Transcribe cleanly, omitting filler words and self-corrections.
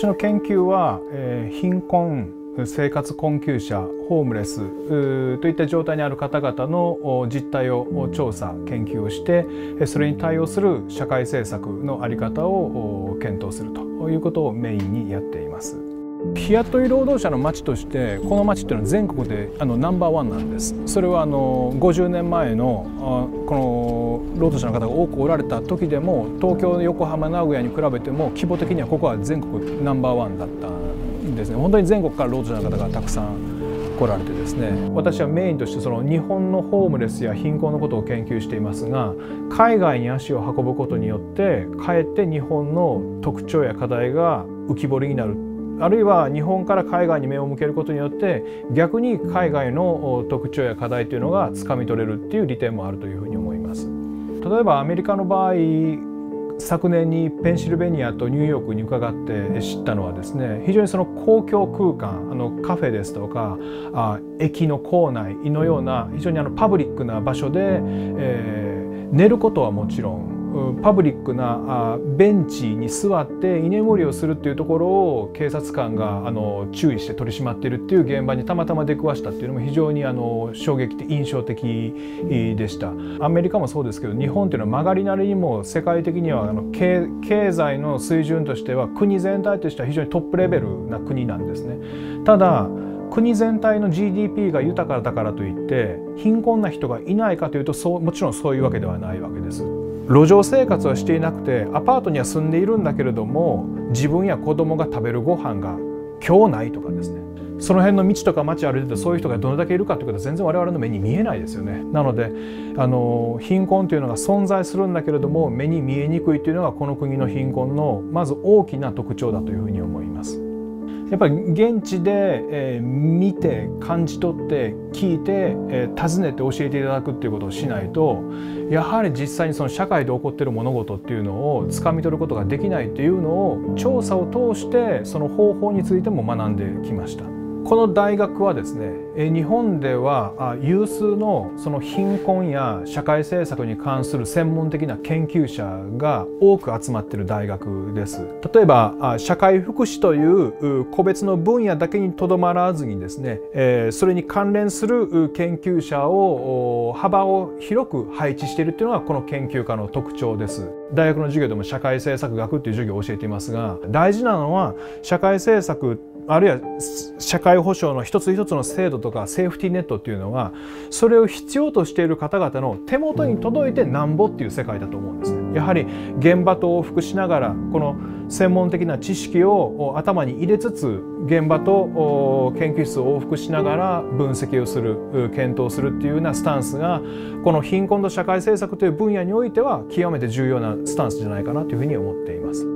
私の研究は、貧困、生活困窮者、ホームレスといった状態にある方々の実態を調査研究をして、それに対応する社会政策の在り方を検討するということをメインにやっています。日雇い労働者の町としてこの町っていうのは全国でナンバーワンなんです。それは50年前のこの労働者の方が多くおられた時でも、東京、横浜、名古屋に比べても規模的にはここは全国ナンバーワンだったんですね。本当に全国から労働者の方がたくさん来られてですね、私はメインとしてその日本のホームレスや貧困のことを研究していますが、海外に足を運ぶことによってかえって日本の特徴や課題が浮き彫りになる、あるいは日本から海外に目を向けることによって逆に海外の特徴や課題というのがつかみ取れるっていう利点もあるというふうに思います。例えばアメリカの場合、昨年にペンシルベニアとニューヨークに伺って知ったのはですね、非常にその公共空間、カフェですとか駅の構内のような非常にパブリックな場所で、寝ることはもちろんパブリックなベンチに座って居眠りをするっていうところを警察官が注意して取り締まっているっていう現場にたまたま出くわしたっていうのも非常に衝撃的、印象的でした。アメリカもそうですけど、日本っていうのは曲がりなりにも世界的には経済の水準としては国全体としては非常にトップレベルな国なんですね。ただ国全体の GDP が豊かだからといって貧困な人がいないかというと、もちろんそういうわけではないわけです。路上生活はしていなくてアパートには住んでいるんだけれども、自分や子供が食べるご飯が今日ないとかですね、その辺の道とか街歩いててそういう人がどれだけいるかということは全然我々の目に見えないですよね。なので貧困というのが存在するんだけれども目に見えにくいというのがこの国の貧困のまず大きな特徴だというふうに思います。やっぱり現地で、見て感じ取って聞いて、尋ねて教えていただくっていうことをしないと、やはり実際にその社会で起こっている物事っていうのをつかみ取ることができないっていうのを調査を通してその方法についても学んできました。この大学はですね、日本では有数のその貧困や社会政策に関する専門的な研究者が多く集まっている大学です。例えば社会福祉という個別の分野だけにとどまらずにですね、それに関連する研究者を幅を広く配置しているというのがこの研究科の特徴です。大学の授業でも社会政策学という授業を教えていますが、大事なのは社会政策あるいは社会保障の一つ一つの制度とかセーフティーネットっていうのは、それを必要としている方々の手元に届いてなんぼっていう世界だと思うんですね。やはり現場と往復しながらこの専門的な知識を頭に入れつつ現場と研究室を往復しながら分析をする、検討するっていうようなスタンスがこの貧困と社会政策という分野においては極めて重要なスタンスじゃないかなというふうに思っています。